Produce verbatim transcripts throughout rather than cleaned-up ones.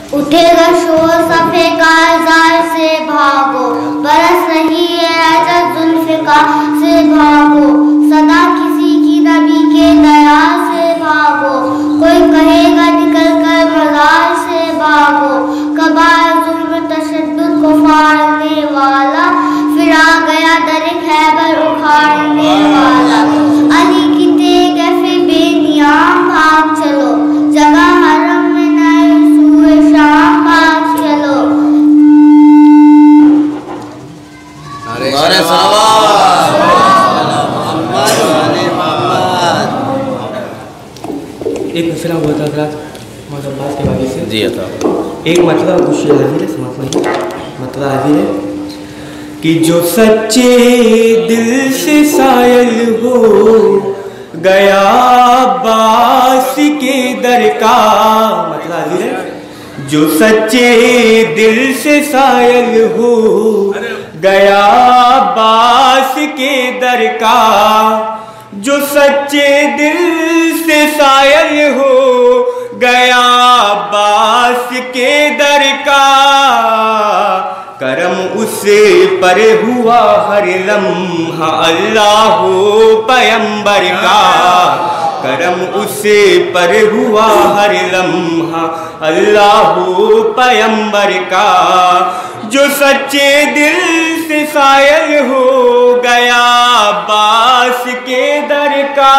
اٹھے گا شور صفے کارزار سے بھاگو، برس رہی ہے رجت ذوالفقار سے بھاگو، صدا کسی کی نبی کے دیا سے بھاگو، کوئی کہے گا نکل کر مزار سے بھاگو، کبائر ظلم تشدد کو پھاڑنے والا، پھر آ گیا در خیبر اکھاڑنے والا، علی کی تیغ ہے پھر بے نیام بھاگ چلو، جگہ حرم میں نئے سوئے شام بھاگ چلو۔ نعرہ صلوات محمد والے محمد۔ ایک مسئلہ ہوا تھا حضرات مولانا عباس کے واقعے سے۔ جی عطا۔ ایک مطلب کچھ حاضر ہے، سمجھ نہیں مطلب حاضر ہے کہ جو سچے دل سے سائل ہو گیا عباس کے در کا، مطلب حاضر ہے جو سچے دل سے سائل ہو گیا عباس کے در کا، جو سچے دل سے سائل ہو گیا عباس کے در کا، کرم اس پر ہوا ہر لمحہ اللہ پیمبر کا، کرم اس پر ہوا ہر لمحہ اللہ پیمبر کا، جو سچے دل سے سائل ہو گیا عباس کے در کا،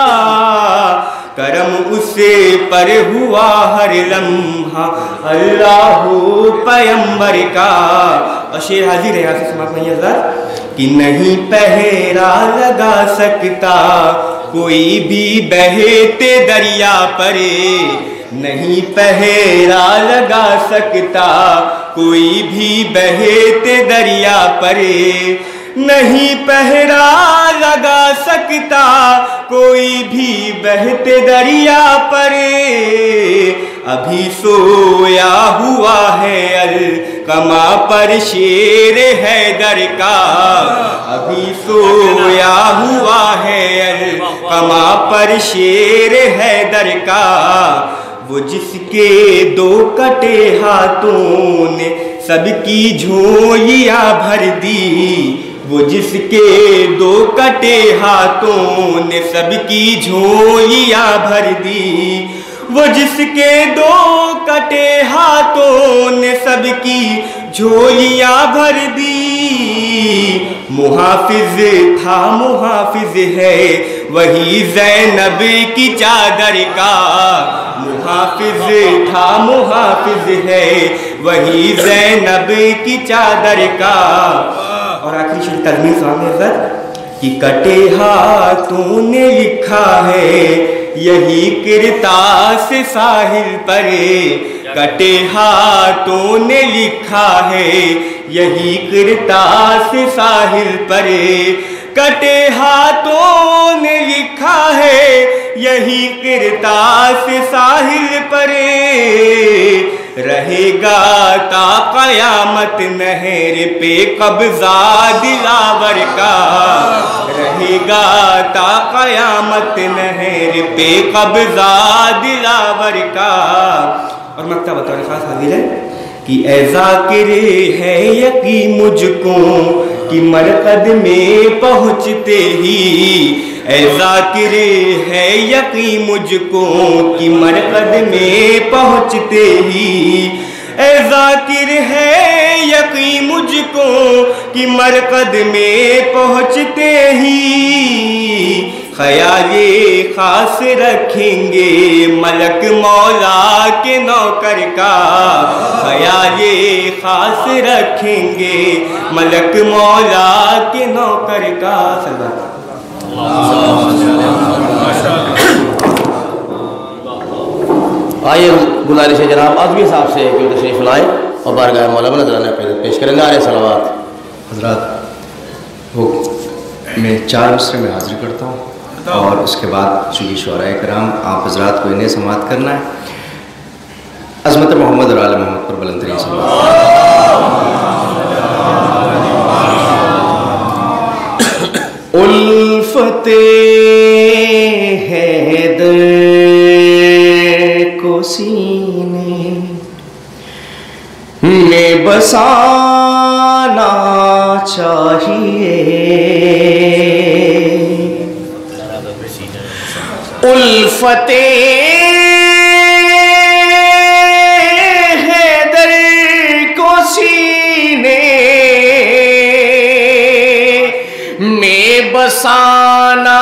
کرم اس پر ہوا ہر لمحہ اللہ پیمبر کا۔ اور شعر حاضر ہے، یہاں سے سماعت نہیں حضرات کہ نہیں پہرا لگا سکتا کوئی بھی بہتے دریا پر، نہیں پہرا لگا سکتا کوئی بھی بہتے دریا پر، نہیں پہرا لگا سکتا کوئی بھی بہتے دریا پر، ابھی سویا ہوا ہے القمہ پر شیر حیدر کا، ابھی سویا ہوا ہے القمہ پر شیر حیدر کا، وہ جس کے دو کٹے ہاتھوں نے سب کی جھولیاں بھر دی، وہ جس کے دو کٹے ہاتھوں نے سب کی جھولیاں بھر دی، وہ جس کے دو کٹے ہاتھوں نے سب کی جھولیاں بھر دی، محافظ تھا محافظ ہے وہی زینب کی چادر کا، محافظ تھا محافظ ہے وہی زینب کی چادر کا۔ اور آخری شعر ترمیم سامنے حضرت کہ کٹے ہاتھوں نے لکھا ہے یہی کرتاس ساحل پر، کٹے ہاتھوں نے لکھا ہے یہی کرتاس ساحل پر، کٹے ہاتھوں نے لکھا ہے یہی کرتاس ساحل پر، رہے گا تا قیامت نہر پہ قبضہ دلاور کا، رہے گا تا قیامت نہر پہ قبضہ دلاور کا۔ اور مکتہ بطور خاص حاضر ہے کہ اے ذاکر ہے یقین مجھ کو کہ مرقد میں پہنچتے ہی، اے ذاکر ہے یقین مجھ کو کہ مرقد میں پہنچتے ہی، اے ذاکر ہے یقین مجھ کو کہ مرقد میں پہنچتے ہی، خیال خاص رکھیں گے ملک مولا کے نوکر کا، خیال خاص رکھیں گے ملک مولا کے نوکر کا۔ آئیے گزارش ہے جناب عظمی صاحب سے کہ تشریف لائیں اور بارگاہ مولا میں نذرانہ پیش کریں۔ نعرہ صلوات۔ حضرات وہ میں چار مصرے میں حاضر کرتا ہوں اور اس کے بعد چونکہ شعراء کرام آپ حضرات کو انہیں سماعت کرنا ہے۔ عظمت محمد اور آل محمد پر بلند ترین صلوات۔ الفت حیدر کو سینے بسانا چاہیے الفت حیدر کو سینے میں بسانا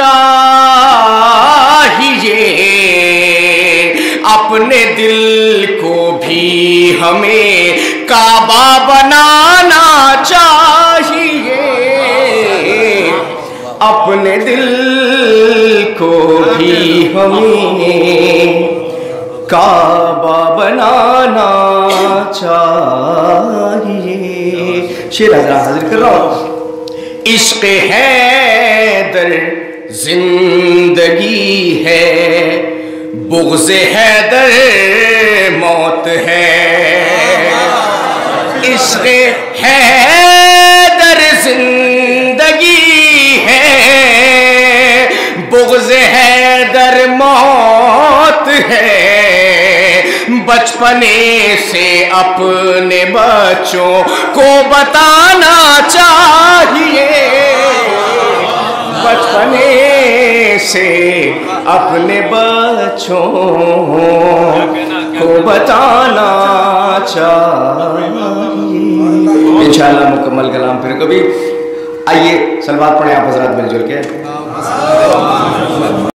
چاہیے اپنے دل کو بھی ہمیں کعبہ بنانا چاہیے اپنے دل کو بھی ہمیں کعبہ بنانا چاہیے. شیر حضرات حاضر کر رہا ہوں. عشق حیدر زندگی ہے بغض حیدر موت ہے. عشق حیدر زندگی ہے بغض حیدر موت ہے. بچپنے سے اپنے بچوں کو بتانا چاہیے بچپنے سے اپنے بچوں کو بتانا چاہیے. انشاءاللہ مکمل کلام پھر کبھی. آئیے صلوات پڑھیں آپ حضرات مل جل کے.